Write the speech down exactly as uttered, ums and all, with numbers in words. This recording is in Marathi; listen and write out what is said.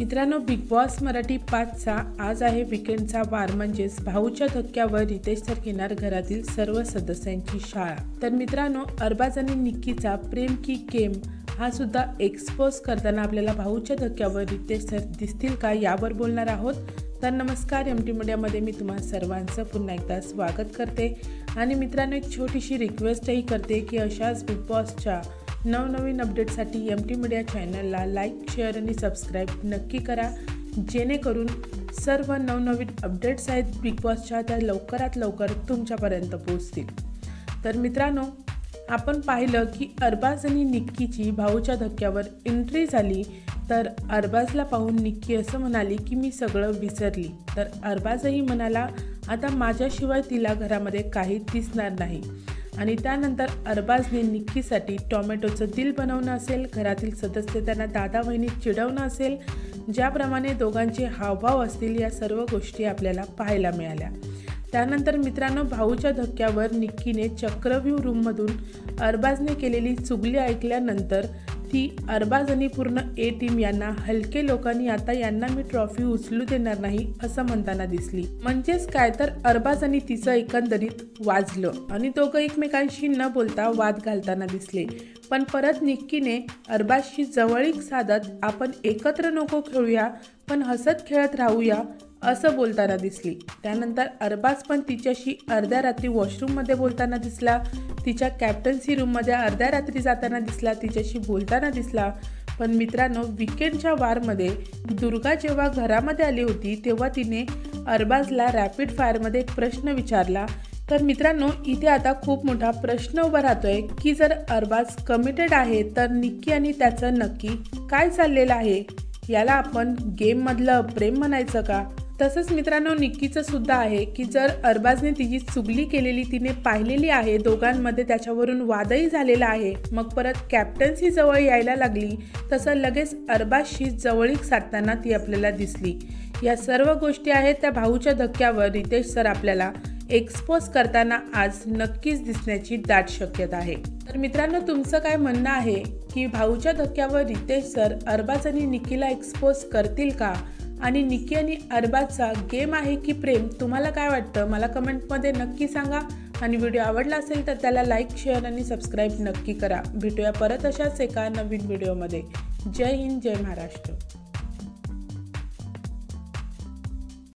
मित्रांनो, बिग बॉस मराठी पाचचा आज आहे वीकेंडचा वार, म्हणजेच भाऊच्या धक्क्यावर रितेश सर घेणार घरातील सर्व सदस्यांची शाळा। तर मित्रांनो, अरबाज आणि निक्कीचा प्रेम की गेम हा सुद्धा एक्सपोज करताना आपल्याला भाऊच्या धक्क्यावर रितेश सर दिसतील का, यावर बोलणार आहोत। तर नमस्कार, एम टी मीडियामध्ये मी तुम्हा सर्वांचं पुन्हा एकदा स्वागत करते। आणि मित्रांनो, एक छोटीशी रिक्वेस्टही करते की अशाच बिग बॉसच्या नवनवीन अपडेटसाठी एम टी मीडिया चॅनलला लाईक, शेअर आणि सबस्क्राईब नक्की करा, जेणेकरून सर्व नवनवीन अपडेट्स आहेत बिग बॉसच्या त्या लवकरात लवकर तुमच्यापर्यंत पोहोचतील। तर मित्रांनो, आपण पाहिलं की अरबाज आणि निक्कीची भाऊच्या धक्क्यावर एंट्री झाली। तर अरबाजला पाहून निक्की असं म्हणाली की मी सगळं विसरली। तर अरबाजही म्हणाला आता माझ्याशिवाय तिला घरामध्ये काही दिसणार नाही। आणि त्यानंतर अरबाजने निक्कीसाठी टोमॅटोचं दिल बनवणं असेल, घरातील सदस्य त्यांना दादा वहिनी चिडवणं असेल, ज्याप्रमाणे दोघांचे हावभाव असतील, या सर्व गोष्टी आपल्याला पाहायला मिळाल्या। त्यानंतर मित्रांनो, भाऊच्या धक्क्यावर निक्कीने चक्रव्यूह रूममधून अरबाजने केलेली चुगली ऐकल्यानंतर ती अरबाज आणि पूर्ण ए टीम यांना हलके लोकांनी आता यांना मी ट्रॉफी उचलू देणार नाही असं म्हणताना दिसली। म्हणजेच काय, तर अरबाज आणि तिचं एकंदरीत वाजलं आणि दोघं एकमेकांशी न बोलता वाद घालताना दिसले। पण परत निक्कीने अरबाजशी जवळीक साधत आपण एकत्र नको खेळूया, पण हसत खेळत राहूया असं बोलताना दिसली। त्यानंतर अरबाज पण तिच्याशी अर्ध्या रात्री वॉशरूममध्ये बोलताना दिसला, तिच्या कॅप्टन्सी रूममध्ये अर्ध्या रात्री जाताना दिसला, तिच्याशी बोलताना दिसला। पण मित्रांनो, वीकेंडच्या वारमध्ये दुर्गा जेव्हा घरामध्ये आली होती तेव्हा तिने अरबाजला रॅपिड फायरमध्ये एक प्रश्न विचारला। तर मित्रांनो, इथे आता खूप मोठा प्रश्न उभा राहतोय की जर अरबाज कमिटेड आहे तर निक्की आणि त्याचं नक्की काय चाललेलं आहे, याला आपण गेममधलं प्रेम म्हणायचं का? तसंच मित्रांनो, निक्कीचं सुद्धा आहे की जर अरबाजने तिची चुगली केलेली तिने पाहिलेली आहे, दोघांमध्ये त्याच्यावरून वादही झालेला आहे, मग परत कॅप्टन्सी जवळ यायला लागली, तसं लगेच अरबाजशी जवळीक साधताना ती आपल्याला दिसली। या सर्व गोष्टी आहेत त्या भाऊच्या धक्क्यावर रितेश सर आपल्याला एक्सपोज करताना आज नक्कीच दिसण्याची दाट शक्यता आहे। तर मित्रांनो, तुमचं काय म्हणणं आहे की भाऊच्या धक्क्यावर रितेश सर अरबाज आणि निक्कीला एक्सपोज करतील का, आणि निक्की आणि अरबाजचा गेम आहे की प्रेम, तुम्हाला काय वाटतं मला कमेंटमध्ये नक्की सांगा। आणि व्हिडिओ आवडला असेल तर त्याला लाईक, शेअर आणि सबस्क्राईब नक्की करा। भेटूया परत अशाच एका नवीन व्हिडिओमध्ये। जय हिंद, जय महाराष्ट्र।